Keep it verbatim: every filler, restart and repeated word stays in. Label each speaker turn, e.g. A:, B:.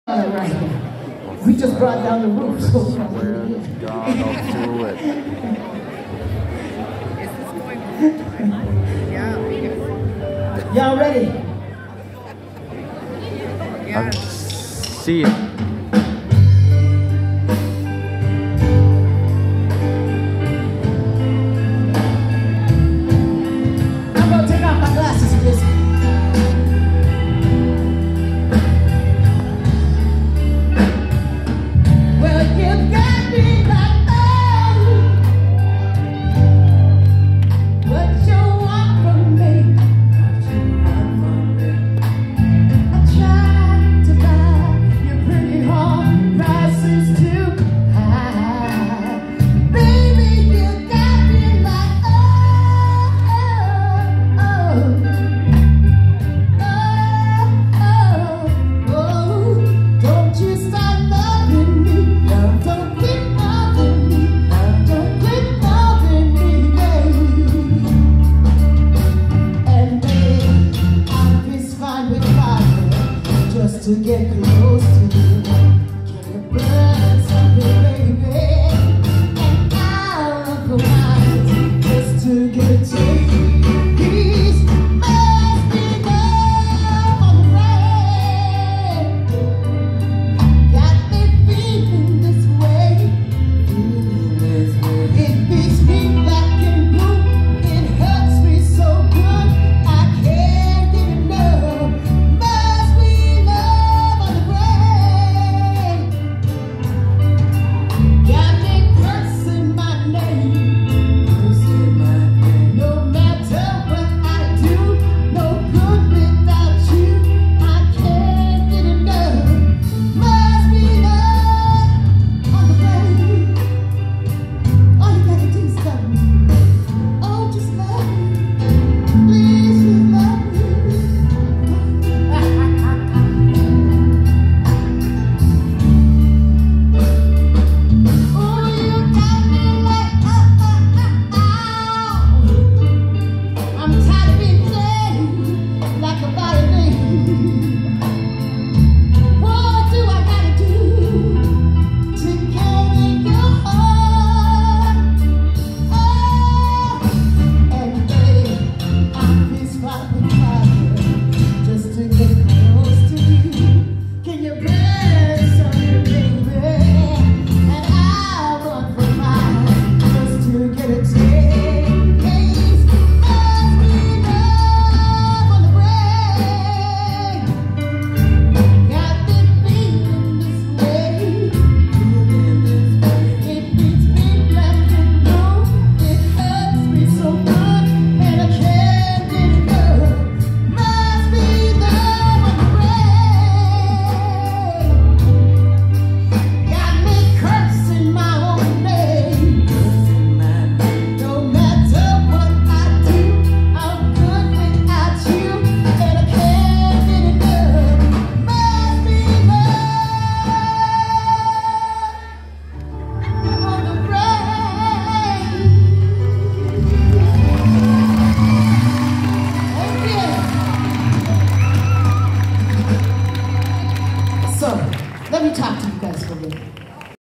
A: All right. We just brought down the roof, so we're
B: God, I'll do it.
A: Yeah. Y'all ready?
B: Yeah. See you.
A: I'm gonna take off my glasses for this. To get close to you, can you burn something, baby? And I'll come out.